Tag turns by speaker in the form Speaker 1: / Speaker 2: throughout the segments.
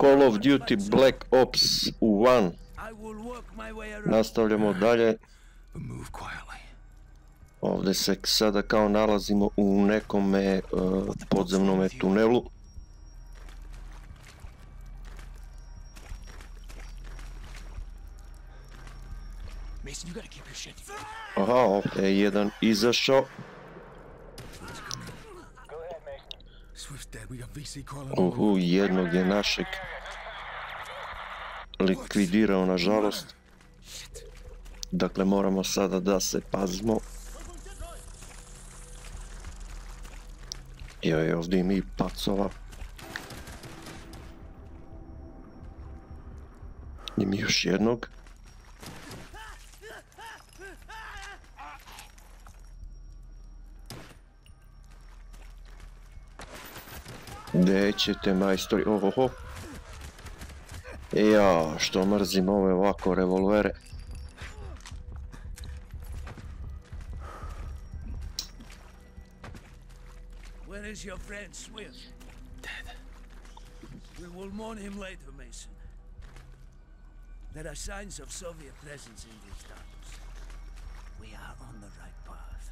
Speaker 1: Call of Duty Black Ops 1. Nastavljamo dalje. Ovdje se sada kao nalazimo u nekome podzemnome tunelu. Aha, ovdje je jedan izašao. Jednog je našeg likvidirao, nažalost. Dakle, moramo sada da se pazimo. Joj, ovdje ima i pacova. Ima još jednog. Gdje ćete, majstori? Ohoho. Ja, što mrzim ove ovako revolvere.
Speaker 2: Where is your friend Swift? Dead. We will mourn him later, Mason. There are signs of Soviet presence in these tunnels. We are on the right path.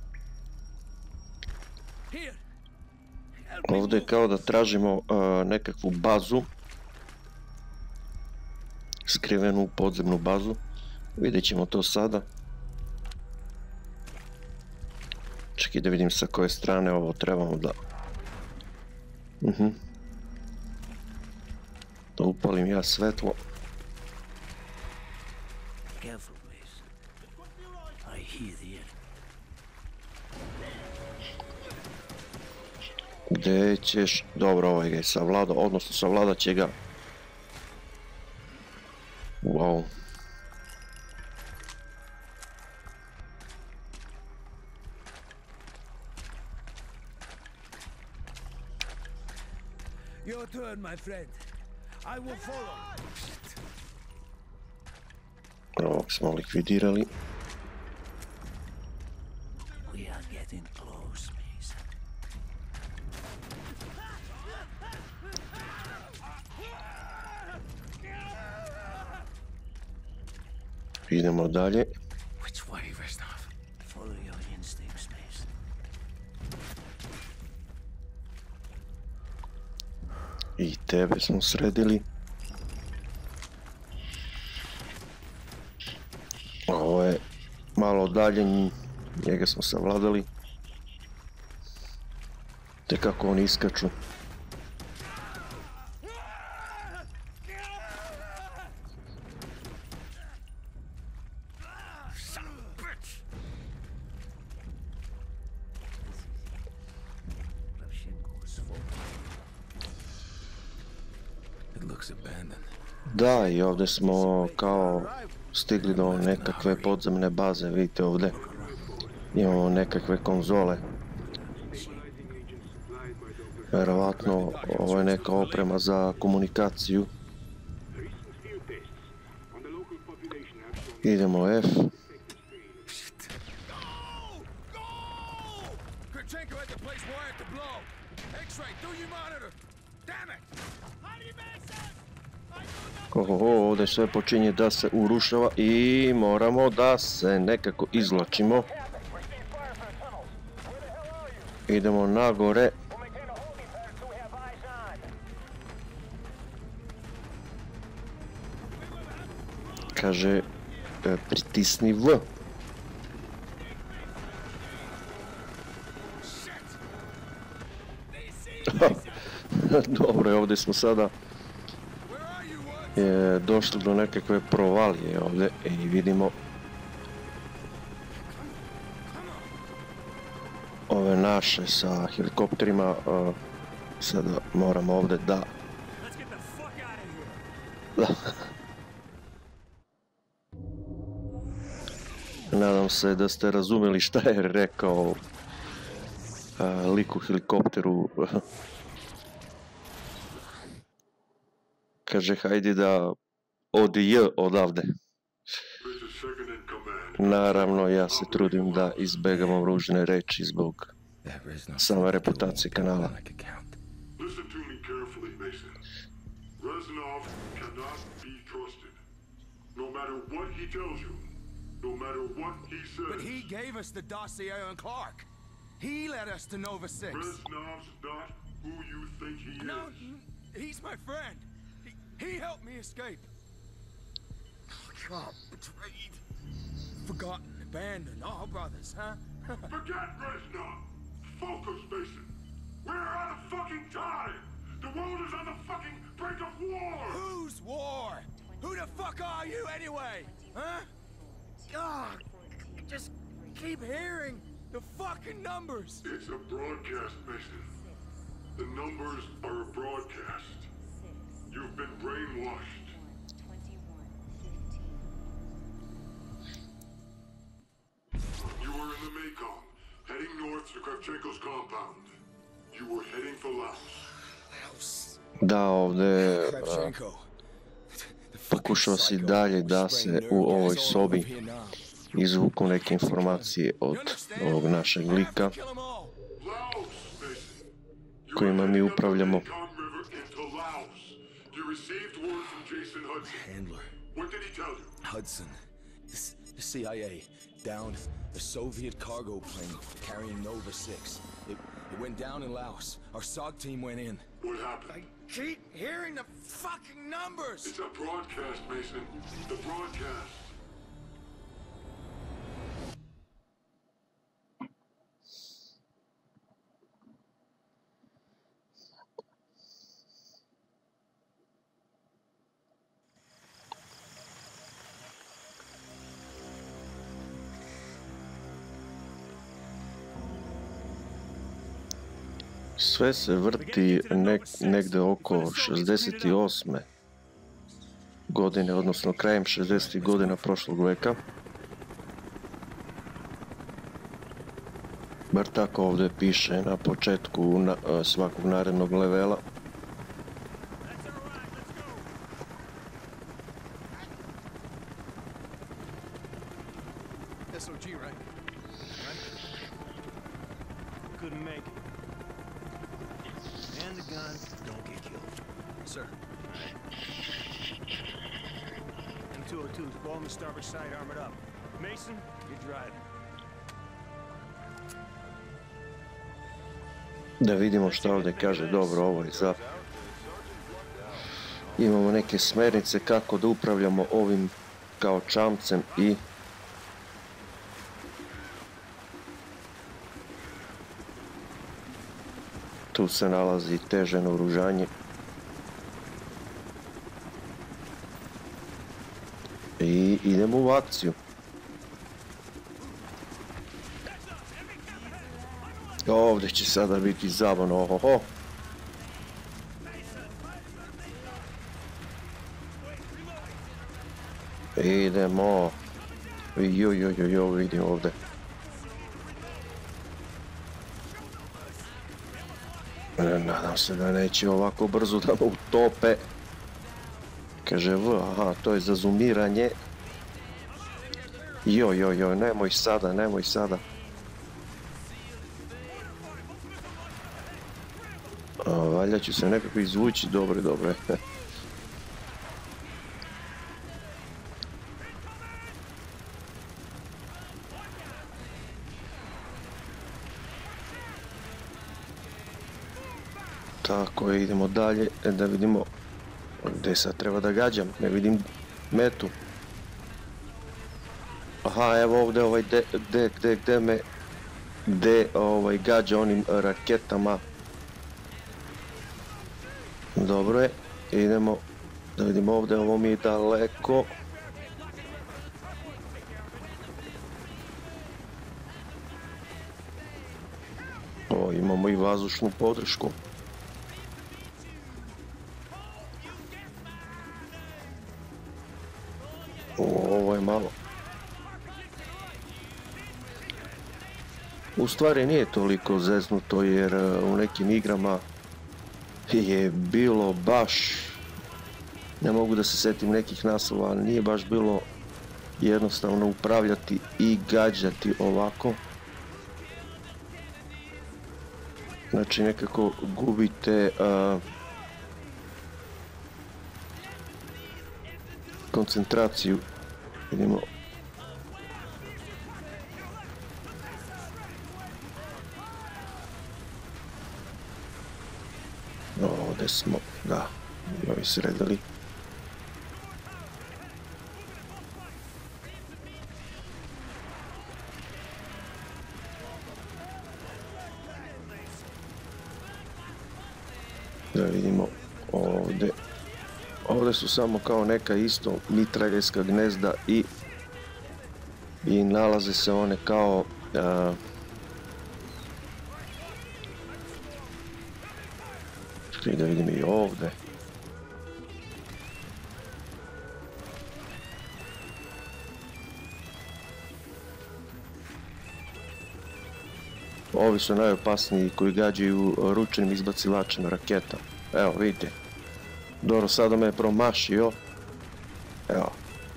Speaker 2: Here.
Speaker 1: Ovdje kao da tražimo nekakvu bazu. Skrivenu podzemnu bazu. Vidjet ćemo to sada. Čekaj da vidim sa koje strane ovo trebamo da... Da upalim ja svetlo. Gdje ćeš... Dobro, ovaj ga je savladao, odnosno savladat će ga. Wow.
Speaker 2: Your turn, my friend. I will follow.
Speaker 1: Ovog smo likvidirali.
Speaker 2: We are getting close, Mason.
Speaker 1: Idemo dalje.
Speaker 2: Which way, Reznov? Follow your instincts, Mason.
Speaker 1: I tebe smo sredili. Ovo je malo dalje, njega smo savladali. Te kako oni iskaču. Da, i ovdje smo kao stigli do nekakve podzemne baze, vidite ovdje. Imamo nekakve konzole. Vjerovatno ovo je neka oprema za komunikaciju. Idemo F. Ovdje sve počinje da se urušava i moramo da se nekako izvlačimo. Idemo nagore. Kaže, pritisni V. Dobro, ovdje smo sada došli do nekakve provalije ovdje i vidimo ove naše sa helikopterima. Sada moramo ovdje da... Nadam se da ste razumjeli šta je rekao lik u helikopteru. Kaže, hajde da odi odavde. Naravno, ja se trudim da izbegam ružne reči zbog same reputacije kanala.
Speaker 3: Reznov cannot be trusted. No matter what he tells you, no matter what he says.
Speaker 4: But he gave us the dossier on Clark. He led us to Nova 6.
Speaker 3: Reznov's not who you think he
Speaker 4: No,
Speaker 3: is.
Speaker 4: he's my friend. He helped me escape. God, betrayed. Forgotten, abandoned, all brothers, huh?
Speaker 3: Forget Reznov! Focus, Mason! We're out of fucking time! The world is on the fucking brink of war!
Speaker 4: Whose war? Who the fuck are you anyway? Huh? God, just keep hearing the fucking numbers.
Speaker 3: It's a broadcast, Mason. The numbers are a broadcast. You've been brainwashed. You were in the Mekong, heading north to Kravchenko's compound. You were heading for Laos.
Speaker 1: Da, ovdje pokušao si dalje da se u ovoj sobi izvuku neke informacije od ovog našeg lika kojima mi upravljamo.
Speaker 4: Handler.
Speaker 3: What did he tell you?
Speaker 4: Hudson. The CIA downed a Soviet cargo plane carrying Nova 6. It went down in Laos. Our SOG team went in.
Speaker 3: What happened?
Speaker 4: I keep hearing the fucking numbers!
Speaker 3: It's a broadcast, Mason. The broadcast.
Speaker 1: Sve se vrti negde oko 68. godine, odnosno krajem 60. godina prošlog veka. Bar tako ovdje piše na početku svakog narednog levela.
Speaker 4: SOG, right?
Speaker 5: Couldn't make it. And the gun, don't get killed.
Speaker 4: Sir.
Speaker 5: M202's go on the starboard side, armored up. Mason, you're driving.
Speaker 1: Da vidimo što ovdje kaže. Dobro, ovo je za... Imamo neke smjernice kako da upravljamo ovim kao čamcem i... Tu se nalazi teže naoružanje. I idemo u akciju. Ovdje će sada biti zabavno, ohoho. Idemo. Joj, vidim ovdje. Nadam se da neće ovako brzo da me utope. Kaže V, aha, to je za zoomiranje. Joj, nemoj sada. Valjda ću se nekako izvući, dobro. Tako, idemo dalje, da vidimo gdje sad treba da gađam, ne vidim metu. Aha, evo ovdje ovaj gdje gađa onim raketama. Dobro je, idemo da vidimo ovdje, ovo mi je daleko. O, imamo i vazdušnu podršku. Ovo je malo. U stvari nije toliko zeznuto jer u nekim igrama je bilo baš, ne mogu da se setim nekih naslova, ali nije baš bilo jednostavno upravljati i gađati ovako. Znači nekako gubite koncentraciju. Vidimo. Ovdje smo, da, ovi sredili. Da vidimo ovdje. Ovdje su samo kao neka isto mitraljevska gnezda i nalaze se one kao da vidim i ovdje. Ovi su najopasniji koji gađaju ručnim izbacivačem raketa. Evo vidite. Dobro, sada me je promašio. Evo.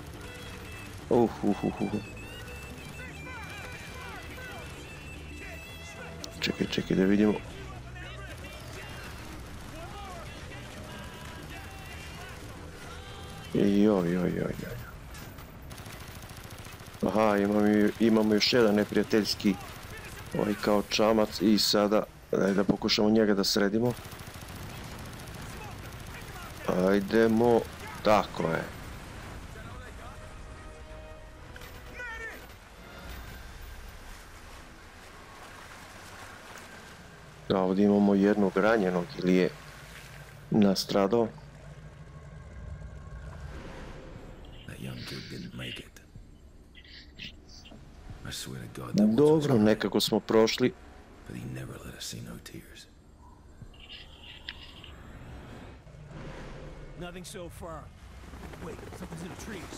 Speaker 1: Čekaj da vidimo. Joj. Aha, imamo još jedan neprijateljski ovaj kao čamac i sada da pokušamo njega da sredimo. Ajdemo, tako je. Da, ovdje imamo jednog ranjenog ili je nastradao. Dobro, nekako smo prošli.
Speaker 5: Nothing so far. Wait, something's in the trees.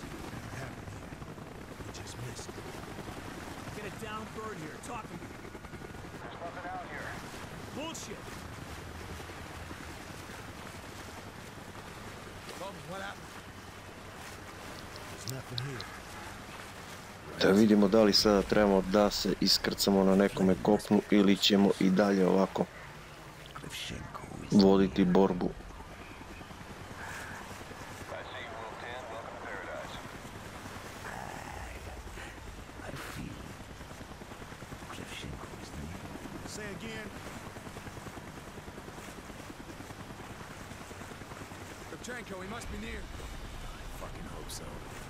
Speaker 5: We just missed. Get a down bird here. Talking. There's nothing out here. Bullshit. What happened? There's nothing here.
Speaker 1: Da vidimo da li sada trebamo da se iskrcamo na nekome kopnu ili ćemo i dalje ovako voditi borbu.
Speaker 4: He must be near. I fucking hope so.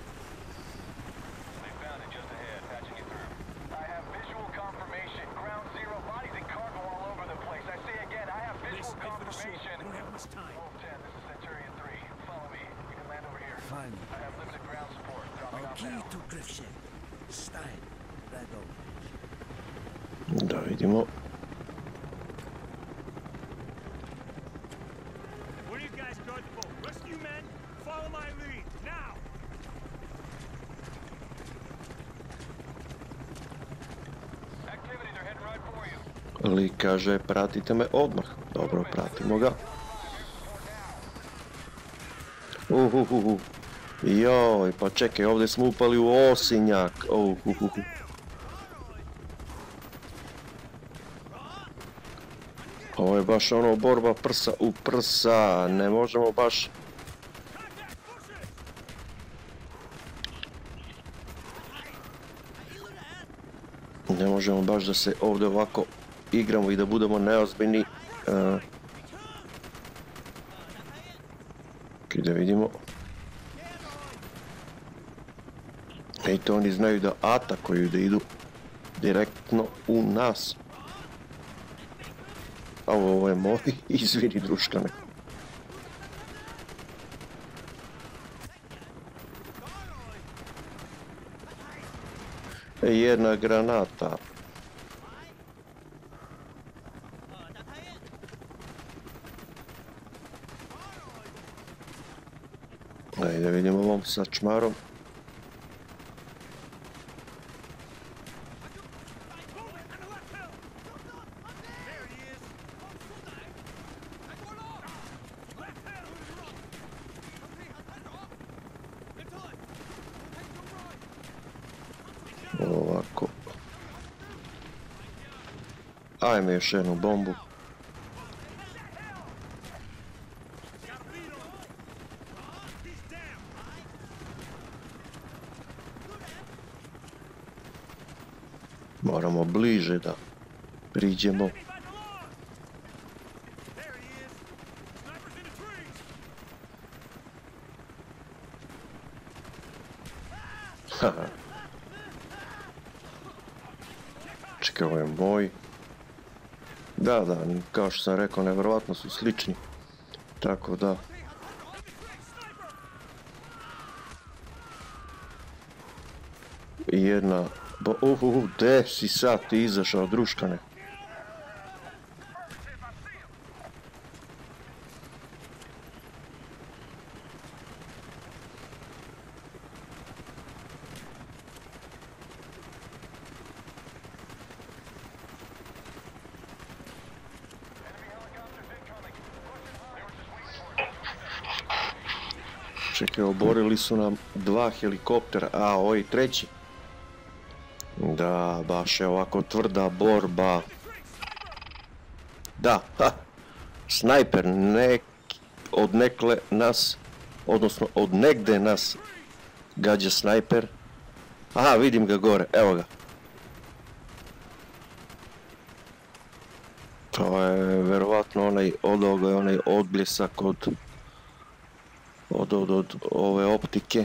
Speaker 6: They found it just ahead, patching it through. I have visual confirmation. Ground zero, bodies and cargo all over the place. I say again, I have visual confirmation.
Speaker 5: We don't have much time.
Speaker 6: Wolf 10, this is Centurion 3. Follow me. You can land over here.
Speaker 2: Fine.
Speaker 6: I have limited ground support. Dropping
Speaker 2: I'll
Speaker 6: off
Speaker 2: key
Speaker 6: now.
Speaker 2: to Grifshen. Stein. Right over.
Speaker 1: Da vidimo.
Speaker 5: What are you guys going for? Rescue men, follow my lead, now!
Speaker 6: Activities are heading right for you.
Speaker 1: Ali kaže pratite me odmah. Dobro, pratimo ga. Joj, pa čekaj, ovdje smo upali u osinjak. Ovo je baš ono borba prsa u prsa, ne možemo baš... Ne možemo baš da se ovdje ovako igramo i da budemo neozbiljni. Da vidimo. I to oni znaju da atakuju, da idu direktno u nas. A ovo je moj, izvini druškane. Jedna granata. Ajde da vidimo ovom sa čmarom. Ovako. Ajme još jednu bombu. Moramo bliže da priđemo. Haha. Čekaj, ovo je moj. Da, kao što sam rekao, nevjerovatno su slični. Tako da... Jedna... Gdje si sad ti izašao, druškane? Čekaj, oborili su nam 2 helikoptera, a ovaj treći. Da, baš je ovako tvrda borba. Da, snajper, od nekle nas, odnosno od negde nas gađa snajper. Aha, vidim ga gore, evo ga. To je verovatno onaj odbljesak od ove optike.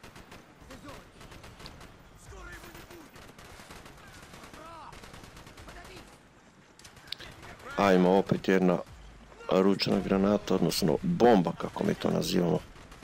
Speaker 1: Ajmo opet jedna ručna granata, odnosno bomba, kako mi to nazivamo.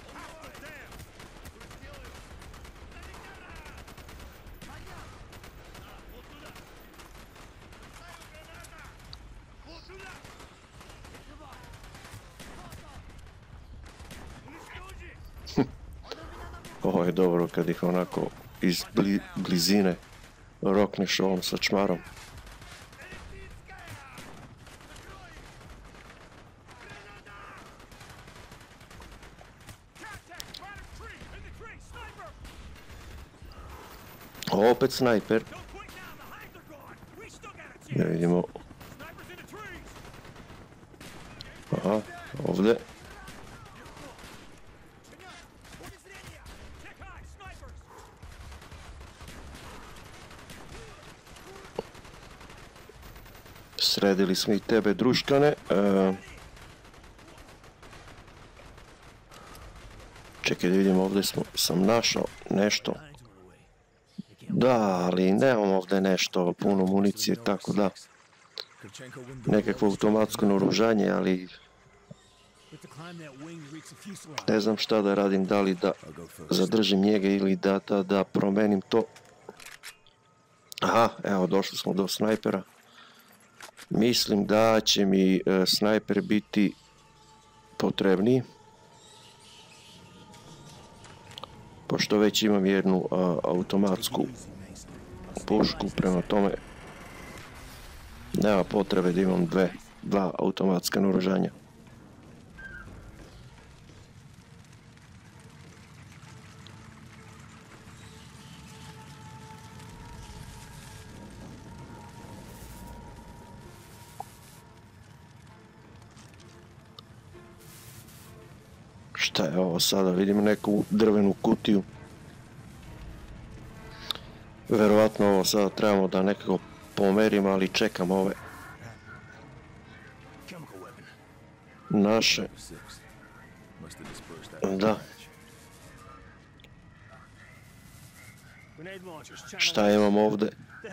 Speaker 1: Ovo je dobro kad ih onako iz blizine rokneš ovom sa čmarom. Opet snajper. Da vidimo. Aha, ovdje. Sredili smo i tebe, druškane. Čekaj da vidim, ovdje sam našao nešto. Da, ali nemam ovdje nešto, puno municije, tako da. Nekakvo automatsko naoružanje, ali... Ne znam šta da radim, da li da zadržim njega ili da promenim to. Aha, evo, došli smo do snajpera. Mislim da će mi snajper biti potrebniji. Pošto već imam jednu automatsku pušku, prema tome nema potrebe da imam dva automatska naoružanja. Šta je ovo sada? Vidim neku drvenu kutiju. Verovatno ovo sada trebamo da nekako pomerimo, ali čekam ove naše. Da. Šta imam ovdje?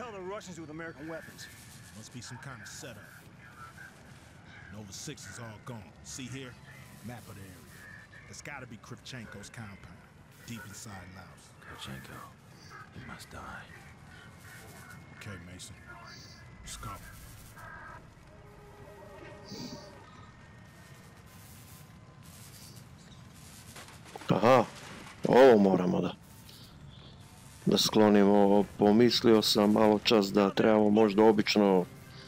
Speaker 5: It's gotta be Kravchenko's compound, deep inside Laos.
Speaker 4: Kravchenko, he must die.
Speaker 5: Okay, Mason, let's go.
Speaker 1: Aha, ovo moramo da sklonimo. Pomislio sam malo čas da trebamo možda obično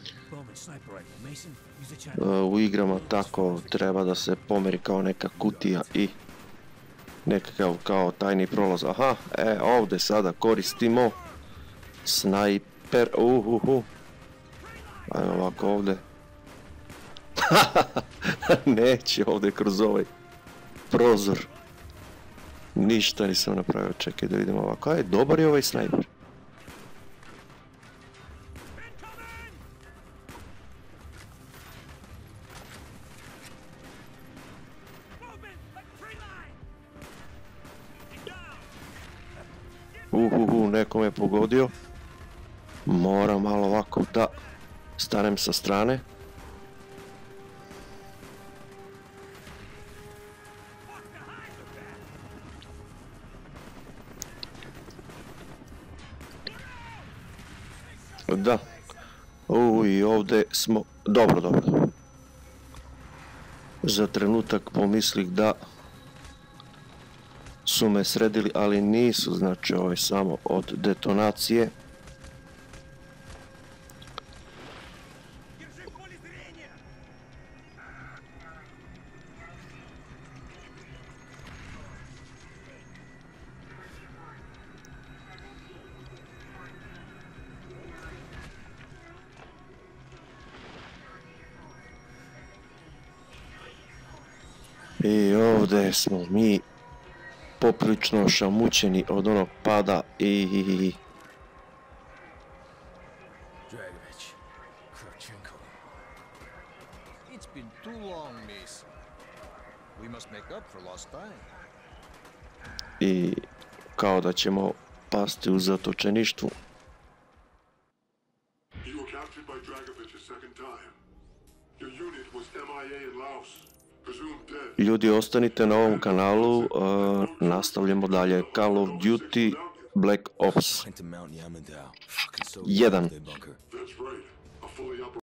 Speaker 1: u igrama tako treba da se pomeri kao neka kutija i nekakav kao tajni prolaz. Aha, ovdje sada koristimo snajper. Ajmo ovako ovdje. Neće ovdje kroz ovaj prozor. Ništa nisam napravio. Čekaj da vidimo ovako. Dobar je ovaj snajper. neko me pogodio. Moram malo ovako da stanem sa strane. Da. I ovdje smo... Dobro. Za trenutak pomislih da su me sredili, ali nisu, znači ovo je samo od detonacije. I ovdje smo mi poprilično šamućeni od onog pada i...
Speaker 4: Dragovich, Kravchenko.
Speaker 7: It's been too long, Mason. We must make up for lost time.
Speaker 1: I kao da ćemo pasti u zatočeništvu.
Speaker 3: You were captured by Dragovich a second time. Your unit was MIA in Laos. Presumed dead.
Speaker 1: Ljudi, ostanite na ovom kanalu, nastavljamo dalje. Call of Duty Black Ops
Speaker 4: Went to Mount Yamantau. Fucking so
Speaker 1: 1.
Speaker 4: their bunker.
Speaker 3: That's right. A fully operational